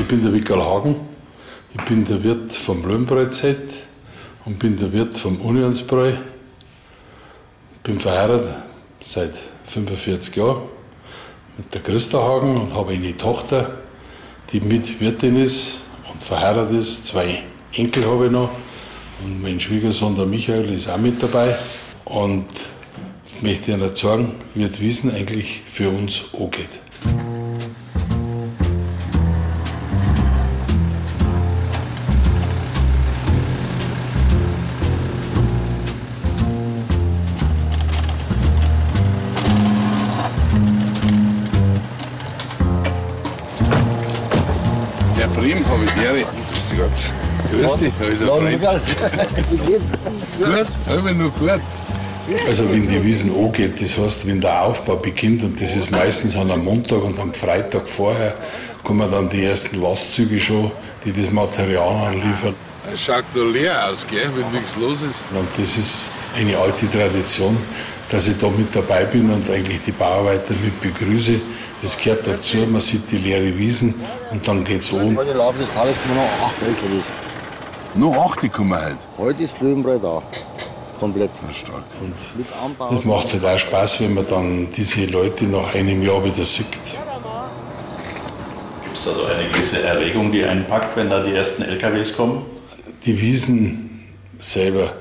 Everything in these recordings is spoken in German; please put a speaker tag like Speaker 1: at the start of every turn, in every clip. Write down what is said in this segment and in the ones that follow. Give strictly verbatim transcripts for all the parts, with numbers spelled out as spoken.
Speaker 1: bin der Wickerl Hagen, ich bin der Wirt vom Löwenbräu-Zelt und bin der Wirt vom Unionsbräu. Ich bin verheiratet seit fünfundvierzig Jahren mit der Christa Hagen und habe eine Tochter, die mit Wirtin ist und verheiratet ist. Zwei Enkel habe ich noch und mein Schwiegersohn, der Michael, ist auch mit dabei. Und ich möchte Ihnen sagen, wie die Wiesn eigentlich für uns angeht.
Speaker 2: Der Prim habe ich Ehre. Grüß Gott. Grüß dich, alter Freund. Wie geht's? Gut, aber nur gut.
Speaker 1: Also wenn die Wiesn angeht, das heißt, wenn der Aufbau beginnt, und das ist meistens an einem Montag und am Freitag vorher, kommen dann die ersten Lastzüge schon, die das Material anliefern.
Speaker 2: Es schaut da leer aus, gell, wenn nichts los ist.
Speaker 1: Und das ist eine alte Tradition, dass ich da mit dabei bin und eigentlich die Bauarbeiter mit begrüße. Das gehört dazu, man sieht die leere Wiesen und dann geht's an.
Speaker 3: Heute im Laufe des Tages kommen noch acht L K Ws.
Speaker 2: Noch acht kommen heute.
Speaker 3: Heute ist Löwenbräu da. Komplett.
Speaker 2: Stark.
Speaker 1: Und das macht halt auch Spaß, wenn man dann diese Leute nach einem Jahr wieder sieht.
Speaker 4: Gibt es da so eine gewisse Erregung, die einen packt, wenn da die ersten L K Ws kommen?
Speaker 1: Die Wiesn selber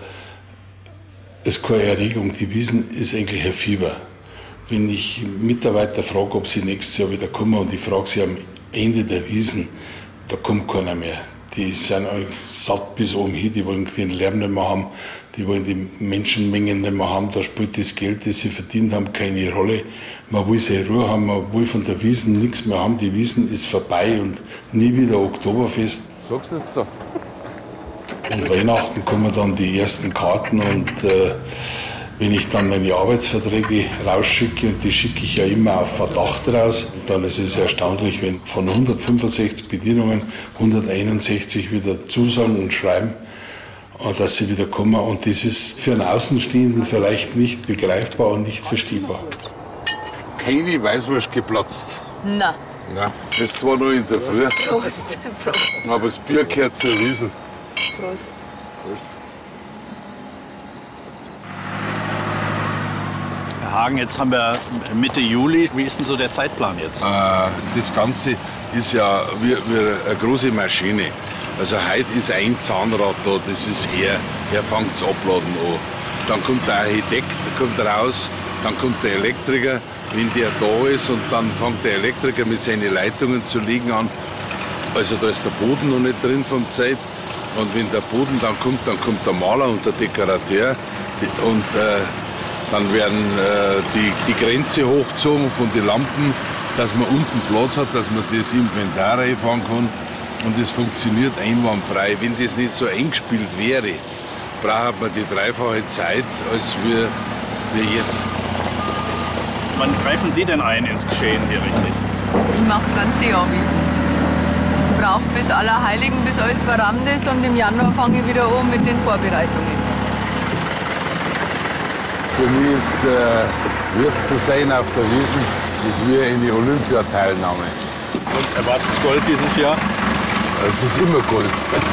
Speaker 1: ist keine Erregung, die Wiesn ist eigentlich ein Fieber. Wenn ich Mitarbeiter frage, ob sie nächstes Jahr wieder kommen und ich frage sie am Ende der Wiesn, da kommt keiner mehr. Die sind satt bis oben hin, die wollen den Lärm nicht mehr haben, die wollen die Menschenmengen nicht mehr haben, da spielt das Geld, das sie verdient haben, keine Rolle. Man will seine Ruhe haben, man will von der Wiesn nichts mehr haben, die Wiesn ist vorbei und nie wieder Oktoberfest.
Speaker 2: Sagst du das so?
Speaker 1: Und Weihnachten kommen dann die ersten Karten und äh, wenn ich dann meine Arbeitsverträge rausschicke, und die schicke ich ja immer auf Verdacht raus, und dann ist es erstaunlich, wenn von hundertfünfundsechzig Bedienungen hunderteinundsechzig wieder zusagen und schreiben, dass sie wieder kommen. Und das ist für einen Außenstehenden vielleicht nicht begreifbar und nicht verstehbar.
Speaker 2: Keine Weißwurst geplatzt.
Speaker 5: Nein.
Speaker 2: Nein. Das war noch in der Früh.
Speaker 5: Prost. Prost.
Speaker 2: Aber das Bier gehört zur Wiesn.
Speaker 5: Prost.
Speaker 2: Prost.
Speaker 4: Herr Hagen, jetzt haben wir Mitte Juli. Wie ist denn so der Zeitplan jetzt?
Speaker 2: Äh, das Ganze ist ja wie, wie eine große Maschine. Also heute ist ein Zahnrad da, das ist er. Er fängt das Abladen an. Dann kommt der Architekt, kommt raus, dann kommt der Elektriker, wenn der da ist, und dann fängt der Elektriker mit seinen Leitungen zu legen an. Also da ist der Boden noch nicht drin vom Zeit. Und wenn der Boden dann kommt, dann kommt der Maler und der Dekorateur. Und äh, dann werden äh, die, die Grenze hochgezogen von den Lampen, dass man unten Platz hat, dass man das Inventar reinfahren kann. Und das funktioniert einwandfrei. Wenn das nicht so eingespielt wäre, braucht man die dreifache Zeit, als wir, wir jetzt.
Speaker 4: Wann greifen Sie denn ein ins Geschehen hier richtig?
Speaker 5: Ich mache das ganze Jahr Wiesn. Ich brauche bis Allerheiligen, bis alles verrammt ist, und im Januar fange ich wieder an mit den Vorbereitungen.
Speaker 2: Für mich ist äh, Wirt zu sein auf der Wiesn, ist wie eine Olympiateilnahme.
Speaker 4: Und erwartetes Gold dieses Jahr?
Speaker 2: Es ist immer Gold.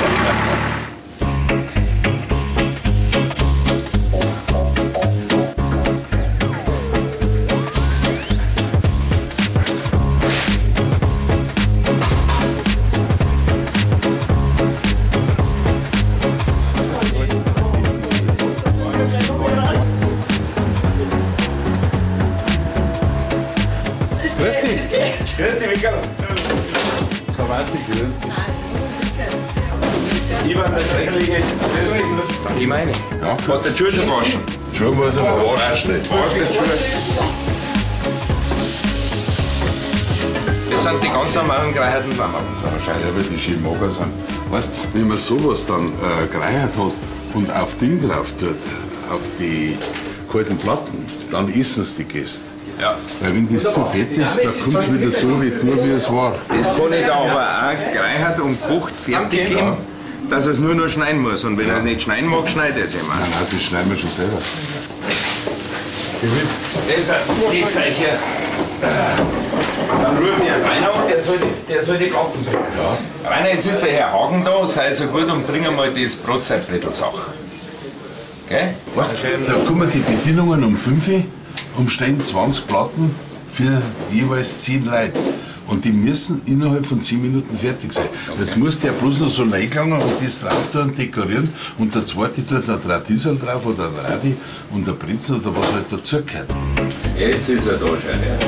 Speaker 2: Grüß dich. Grüß dich, Wickerl. Verwandte, grüß dich.
Speaker 6: Ivan, der Drecklige. Ich meine, ja. Hast du die Schuhe schon waschen?
Speaker 2: Schuhe muss aber waschen schnell.
Speaker 6: Wasch die Schuhe. Das sind die ganz normalen Greiheiten vom Abend.
Speaker 2: Da wahrscheinlich, weil die schön mager sind. Weißt, wenn man sowas dann äh, gereiht hat und auf Ding drauf tut, auf die kalten Platten, dann essen es die Gäste.
Speaker 6: Ja.
Speaker 2: Weil wenn das zu fett ist, dann kommt es wieder so retour, wie es war.
Speaker 6: Das kann ich da aber auch gereichert und gekocht fertig geben, ja, dass er es nur noch schneiden muss. Und wenn ja. er nicht schneiden mag, schneidet er es immer.
Speaker 2: Nein, nein, das schneiden wir schon selber.
Speaker 6: Das seht euch her. Dann rufe ich einen Reinhard, der soll die, der soll die Platten bringen. Ja. Rainer, jetzt ist der Herr Hagen da, sei so gut und bring mal das Brotzeitbrettel-Sach. Gell?
Speaker 2: Weißt, da kommen die Bedienungen um fünf Uhr und stehen zwanzig Platten für jeweils zehn Leute. Und die müssen innerhalb von zehn Minuten fertig sein. Okay. Jetzt muss der bloß noch so reingelangen und das drauf tun, dekorieren. Und der zweite tut ein Drahtdisel drauf oder ein Radi und ein Brezel oder was halt dazugehört.
Speaker 6: Jetzt ist er da, schau her.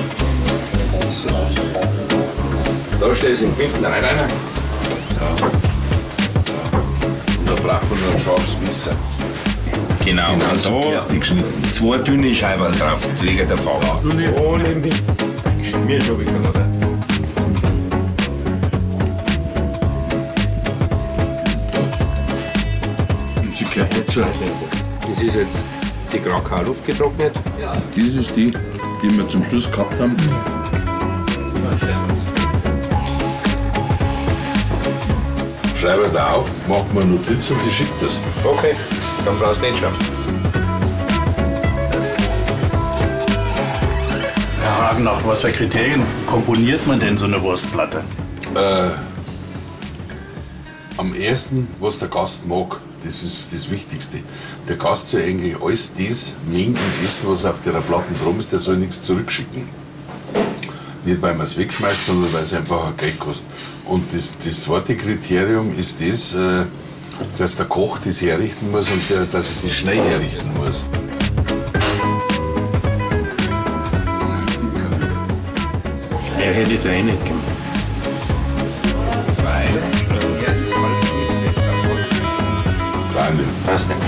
Speaker 6: Da steht es im Quinten rein, Rainer.
Speaker 2: Ja. ja. Und da braucht man noch ein scharfes Messer.
Speaker 6: Genau,
Speaker 2: genau
Speaker 6: und
Speaker 2: so
Speaker 6: da zwei dünne Scheiben drauf, wegen der Farbe. Ohne mich. Mir schon wieder, oder? Das ist jetzt die Krakau Luft getrocknet.
Speaker 2: Das ist die, die wir zum Schluss gehabt haben. Schreibe da auf, macht mir eine Notiz und ich schicke das.
Speaker 6: Okay, dann brauchst du nicht schauen.
Speaker 4: Herr Hagen, nach was für Kriterien komponiert man denn so eine Wurstplatte?
Speaker 2: Äh, am ersten, was der Gast mag. Das ist das Wichtigste. Der Gast soll eigentlich alles das mengen und essen, was auf der Platte drum ist. Der soll nichts zurückschicken. Nicht, weil man es wegschmeißt, sondern weil es einfach Geld kostet. Und das, das zweite Kriterium ist das, dass der Koch das herrichten muss und der, dass er das schnell herrichten muss.
Speaker 4: Er hätte da eh nicht gemacht.
Speaker 2: Passt nicht.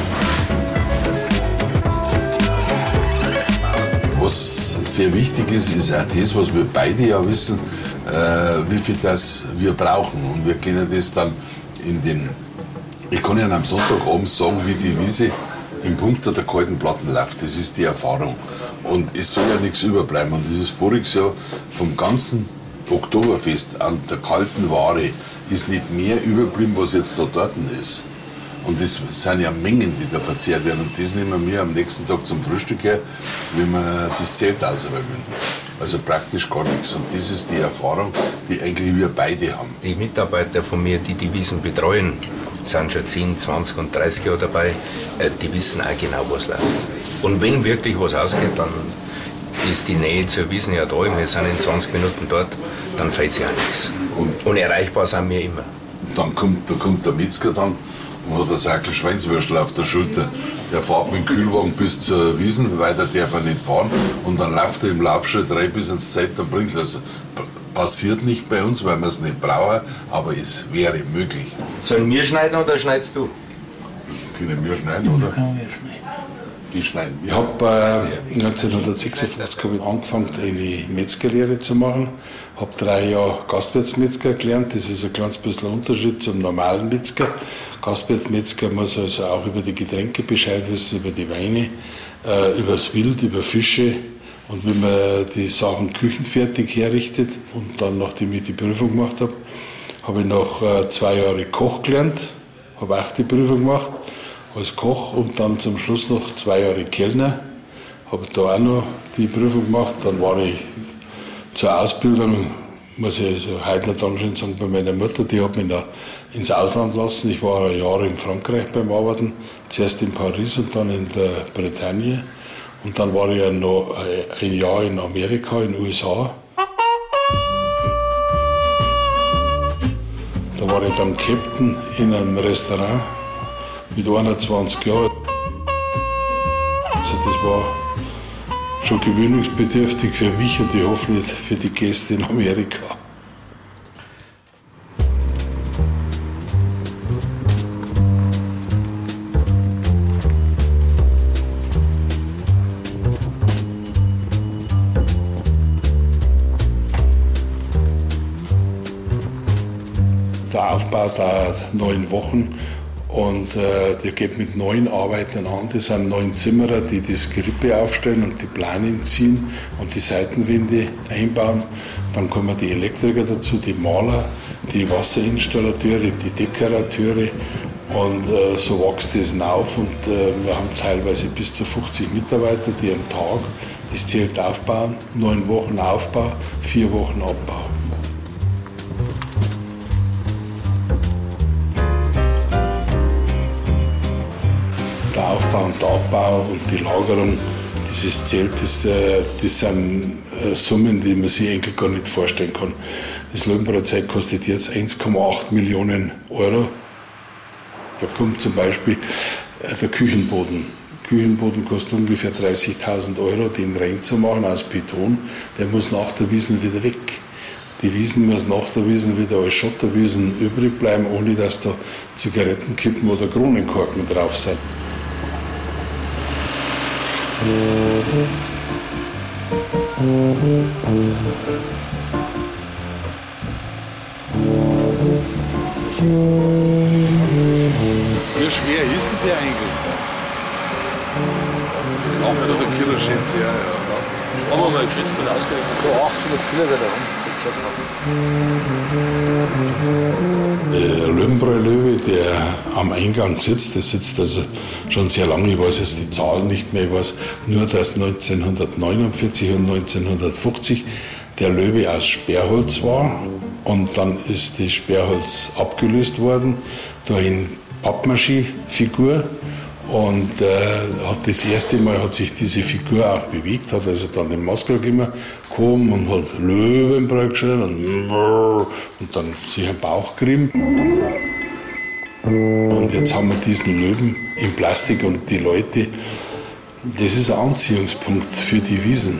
Speaker 2: Was sehr wichtig ist, ist auch das, was wir beide ja wissen, äh, wie viel das wir brauchen. Und wir können das dann in den. Ich kann Ihnen am Sonntagabend sagen, wie die Wiese im Punkt der kalten Platten läuft. Das ist die Erfahrung. Und es soll ja nichts überbleiben. Und das ist voriges Jahr vom ganzen Oktoberfest an der kalten Ware ist nicht mehr überblieben, was jetzt da dort ist. Und das sind ja Mengen, die da verzehrt werden. Und das nehmen wir am nächsten Tag zum Frühstück her, wenn wir das Zelt ausräumen. Also praktisch gar nichts. Und das ist die Erfahrung, die eigentlich wir beide haben.
Speaker 6: Die Mitarbeiter von mir, die die Wiesen betreuen, sind schon zehn, zwanzig und dreißig Jahre dabei. Die wissen auch genau, was läuft. Und wenn wirklich was ausgeht, dann ist die Nähe zur Wiesen ja da. Wir sind in zwanzig Minuten dort, dann fällt sich auch nichts. Und, und erreichbar sind wir immer.
Speaker 2: Dann kommt, da kommt der Metzger dann und hat einen Sackel Schweinswürstel auf der Schulter. Der fährt mit dem Kühlwagen bis zur Wiesen, weiter darf er nicht fahren. Und dann läuft er im Laufschritt rein bis ins Zelt, dann bringt er es. Passiert nicht bei uns, weil wir es nicht brauchen, aber es wäre möglich.
Speaker 6: Sollen wir schneiden oder schneidest du?
Speaker 2: Können wir schneiden, oder? Die schneiden wir.
Speaker 1: Ich habe äh, neunzehnhundertsechsundfünfzig hab ich angefangen, eine Metzgerlehre zu machen. Ich habe drei Jahre Gastwirtsmetzger gelernt. Das ist ein kleines bisschen ein Unterschied zum normalen Metzger. Gastwirtsmetzger muss also auch über die Getränke Bescheid wissen, über die Weine, äh, über das Wild, über Fische. Und wenn man die Sachen küchenfertig herrichtet und dann, nachdem ich die Prüfung gemacht habe, habe ich noch äh, zwei Jahre Koch gelernt, habe auch die Prüfung gemacht als Koch und dann zum Schluss noch zwei Jahre Kellner, habe da auch noch die Prüfung gemacht. Dann war ich zur Ausbildung, muss ich also heute noch Dankeschön sagen, bei meiner Mutter, die hat mich noch ins Ausland lassen. Ich war Jahre in Frankreich beim Arbeiten, zuerst in Paris und dann in der Bretagne. Und dann war ich ja noch ein Jahr in Amerika, in den U S A. Da war ich dann Captain in einem Restaurant mit einundzwanzig Jahren. Also das war schon gewöhnungsbedürftig für mich und ich hoffe nicht für die Gäste in Amerika. Der Aufbau dauert neun Wochen und äh, der geht mit neun Arbeitern an. Das sind neun Zimmerer, die das Gerippe aufstellen und die Planen ziehen und die Seitenwände einbauen. Dann kommen die Elektriker dazu, die Maler, die Wasserinstallateure, die Dekorateure und äh, so wächst das auf. Und äh, wir haben teilweise bis zu fünfzig Mitarbeiter, die am Tag das Zelt aufbauen. Neun Wochen Aufbau, vier Wochen Abbau. Aufbau und der Abbau und die Lagerung dieses Zeltes, das sind Summen, die man sich eigentlich gar nicht vorstellen kann. Das Löwenbräu-Zelt kostet jetzt eins Komma acht Millionen Euro. Da kommt zum Beispiel der Küchenboden. Der Küchenboden kostet ungefähr dreißigtausend Euro, den rein zu machen aus Beton. Der muss nach der Wiesn wieder weg. Die Wiesn muss nach der Wiesn wieder als Schotterwiesen übrig bleiben, ohne dass da Zigarettenkippen oder Kronenkorken drauf sind.
Speaker 2: Wie schwer ist denn der eigentlich? achthundert Kilo schätze ich, ja. ja.
Speaker 7: Haben wir mal geschätzt und ausgerechnet.
Speaker 3: So achthundert Kilo wird er
Speaker 1: Der Löwenbräu-Löwe, der am Eingang sitzt, der sitzt also schon sehr lange, ich weiß jetzt die Zahlen nicht mehr, ich weiß nur, dass neunzehnhundertneunundvierzig und neunzehnhundertfünfzig der Löwe aus Sperrholz war und dann ist das Sperrholz abgelöst worden durch eine Pappmaché-Figur. Und äh, hat das erste Mal hat sich diese Figur auch bewegt, hat also dann den Maskerglimmer gekommen und hat Löwenbräu geschrien und, und dann sich einen Bauch gerieben. Und jetzt haben wir diesen Löwen in Plastik und die Leute, das ist ein Anziehungspunkt für die Wiesn.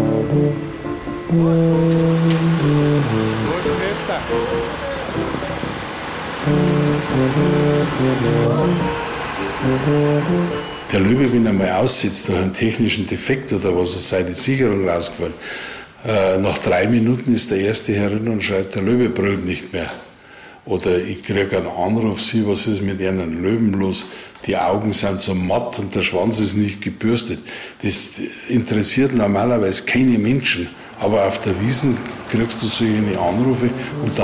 Speaker 1: Der Löwe, wenn er mal aussitzt durch einen technischen Defekt oder was es sei, die Sicherung rausgefallen, äh, nach drei Minuten ist der Erste herin und schreit, der Löwe brüllt nicht mehr. Oder ich kriege einen Anruf, sie, was ist mit einem Löwen los? Die Augen sind so matt und der Schwanz ist nicht gebürstet. Das interessiert normalerweise keine Menschen. Aber auf der Wiesn kriegst du solche Anrufe und